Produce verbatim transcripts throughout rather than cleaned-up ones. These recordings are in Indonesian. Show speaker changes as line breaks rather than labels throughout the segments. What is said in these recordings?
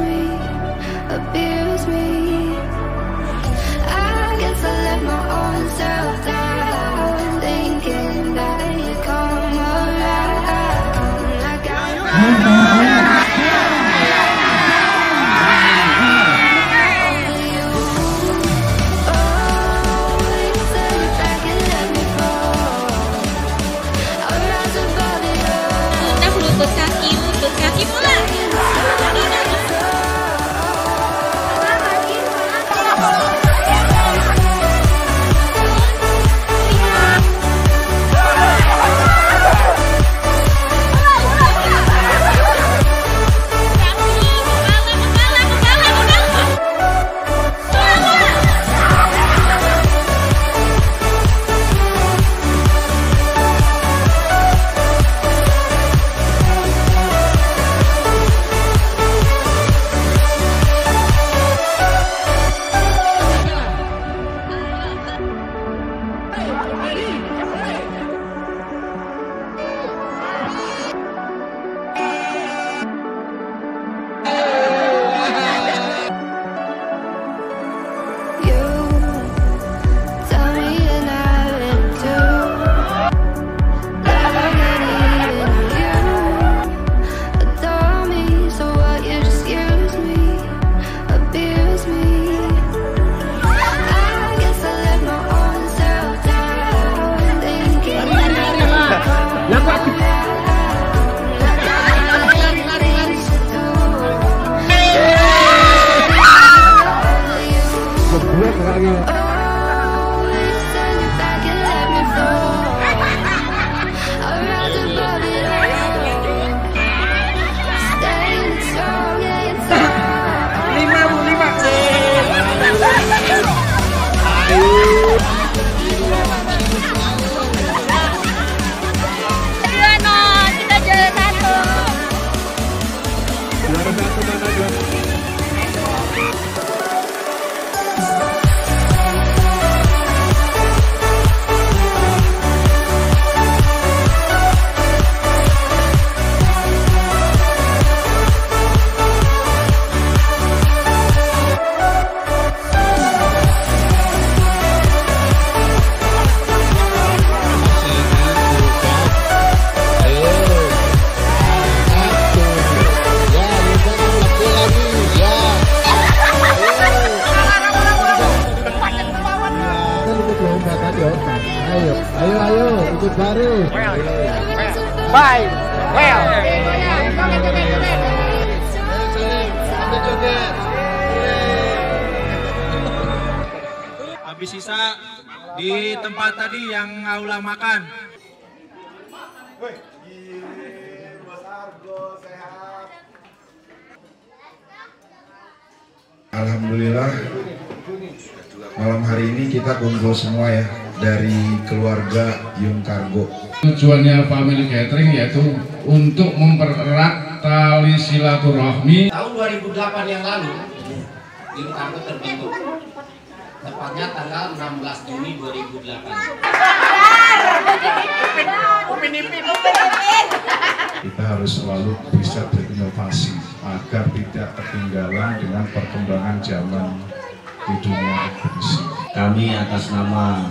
me, abuse me. I guess I let my own self down, thinking that you come around. I got
lutut kaki, lutut kaki pula.
Ayo, ayo, ayo, ikut baris.
Bye. Well.
Habis sisa di tempat tadi yang aula makan.
Alhamdulillah malam hari ini kita kumpul semua ya dari keluarga Yung Kargo.
Tujuannya Family Catering yaitu untuk mempererat tali silaturahmi.
Tahun dua ribu delapan yang lalu Yung Kargo terbentuk, tepatnya tanggal enam belas Juni dua ribu delapan.
Kita harus selalu bisa berinovasi agar tidak ketinggalan dengan perkembangan zaman di dunia ekspedisi.
Kami atas nama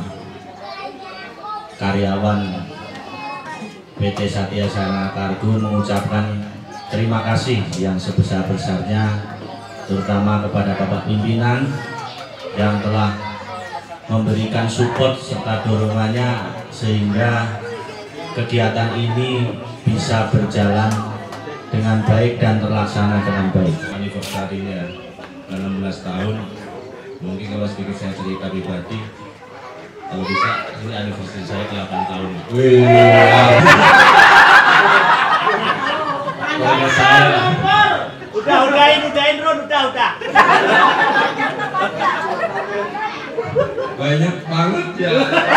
karyawan P T Satya Sarana Kargo mengucapkan terima kasih yang sebesar-besarnya terutama kepada Bapak Pimpinan yang telah memberikan support serta dorongannya sehingga kegiatan ini bisa berjalan dengan baik dan terlaksana dengan baik.
Anniversary-nya enam belas tahun. Mungkin kalau sedikit saya cerita pribadi, kalau bisa ini anniversary saya delapan tahun. Wih. Wow. saya.
Udah, udahin, udahin Ron, udah, udah.
Banyak banget ya.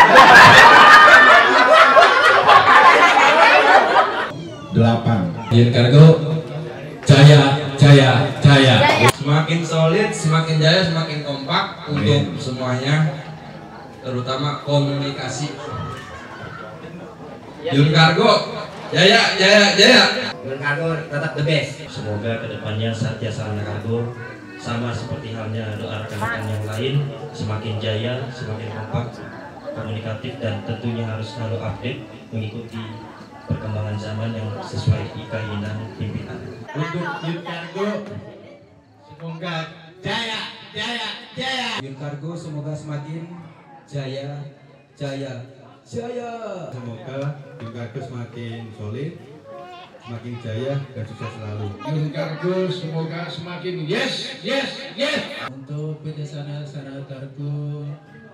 Delapan.
Yung Kargo jaya, jaya, jaya. Semakin solid, semakin jaya, semakin kompak. Amin. Untuk semuanya, terutama komunikasi. Yung Kargo
Jaya, jaya, jaya.
Yun Kargo tetap the best.
Semoga kedepannya Satya Sarana Kargo sama seperti halnya doa rekan-rekan yang lain, semakin jaya, semakin kompak, komunikatif, dan tentunya harus selalu update mengikuti perkembangan zaman yang sesuai keinginan pimpinan.
Untuk Yun Kargo, semoga jaya, jaya, jaya.
Yun Kargo semoga semakin jaya, jaya, jaya.
Semoga Yun Kargo semakin solid, semakin jaya dan sukses selalu.
Yun Kargo semoga semakin yes, yes, yes.
Untuk P T Sarana Kargo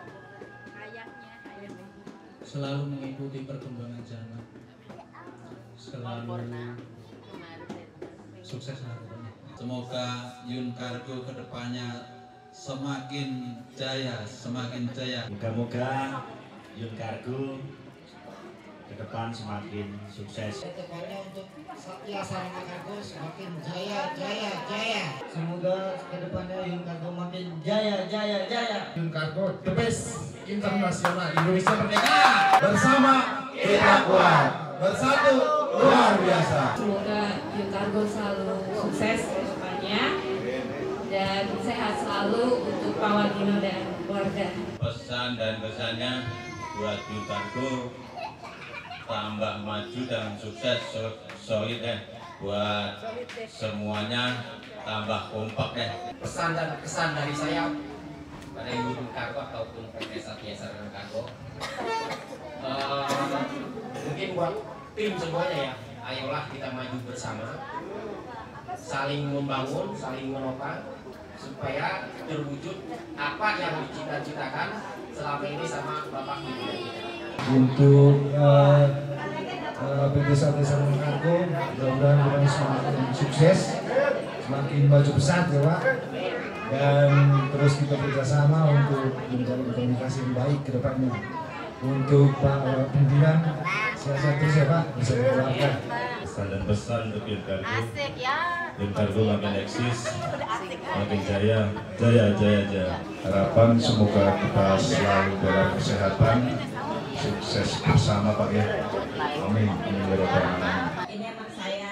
selalu mengikuti perkembangan zaman, selalu sukses harapannya.
Semoga Yun Kargo kedepannya semakin jaya, semakin jaya.
Moga-moga Yun Kargo ke depan semakin sukses.
Kedepannya untuk Satya Sarana Kargo semakin jaya, jaya, jaya. Semoga kedepannya Yun Kargo makin jaya, jaya, jaya.
Yun Kargo the best internasional Indonesia merdeka. Bersama kita kuat, bersatu luar biasa.
Semoga Yun Kargo selalu sukses ke depannya dan sehat selalu untuk Pak Wagino dan keluarga.
Pesan dan kesannya buat Yun Kargo tambah maju dan sukses, solid deh. Buat semuanya tambah kompak deh.
Pesan dan kesan dari saya pada Yun Kargo ataupun P T Satya Sarana Kargo, uh, mungkin buat tim semuanya ya, ayolah kita maju bersama, saling membangun, saling menopang supaya terwujud apa yang dicita-citakan selama ini sama Bapak pimpinan kita.
Untuk uh, uh, P T Satya Sarana Kargo, mudah-mudahan kita semakin sukses, semakin maju pesat ya Pak, dan terus kita bekerjasama untuk menjalin komunikasi yang baik ke depannya. Untuk Pak uh, pimpinan, sehat terus ya Pak, bisa keluarga.
Pesan dan pesan untuk Yun Kargo.
Asik ya.
Yun Kargo makin eksis, makin jaya, jaya, jaya, jaya.
Harapan semoga kita selalu dalam kesehatan, sukses bersama Pak ya. Amin. Amin ya rabbal alamin.
Ini anak saya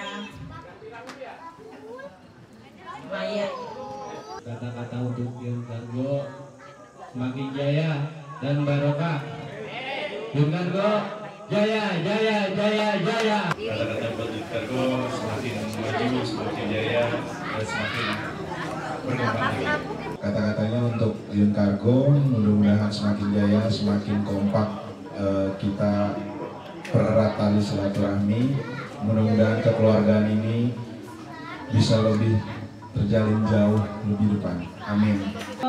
Maya.
Kata-kata untuk Yun Kargo semakin jaya dan barokah. Yun Kargo jaya, jaya, jaya, jaya.
Kata-kata buat Yun Kargo semakin maju, semakin jaya, dan semakin berkembang.
Kata-katanya untuk Yun Kargo, mudah-mudahan semakin jaya, semakin kompak, eh, kita pererat tali silaturahmi. Mudah-mudahan kekeluargaan ini bisa lebih terjalin jauh lebih depan. Amin.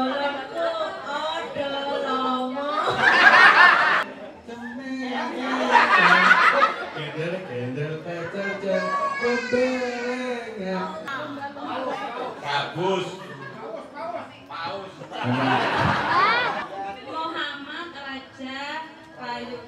Bagus.
Muhammad Raja Prayoga.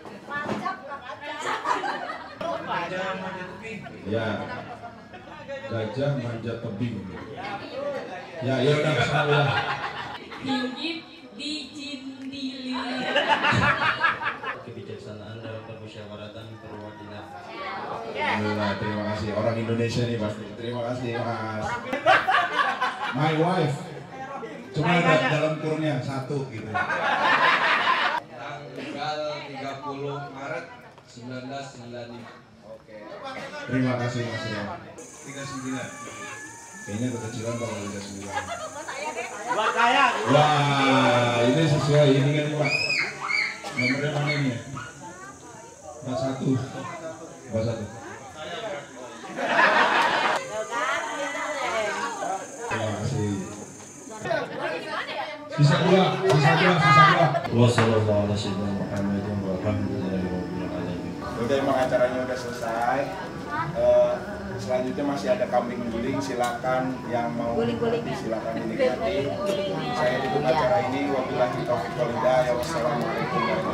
Ya, gajah manjat tebing. Ya, ya udah selalu ya.
Hinggit di Cindili.
Kebijaksanaan dalam permusyawaratan perwakilan.
Alhamdulillah, terima kasih. Orang Indonesia nih pasti. Terima kasih Mas. My wife. Cuma ada dalam kurungnya satu gitu.
Tanggal tiga puluh Maret seribu sembilan ratus sembilan puluh lima. Oke.
Terima kasih Mas ya.
tiga puluh sembilan.
Kayaknya kekecilan kalau tiga puluh sembilan.
Buat saya.
Wah, ini sesuai ini kan Pak. Nomornya mana ini ya? empat satu. empat satu. Terima kasih. Sisa dua, sisa dua, sisa dua.
Wassalamualaikum warahmatullahi wabarakatuh.
Udah, emang acaranya udah selesai. Uh, selanjutnya masih ada kambing guling, silakan yang mau silakan dinikmati. Saya tutup acara ini, wabillahi taufiq wal hidayah. Wassalamualaikum warahmatullahi wabarakatuh.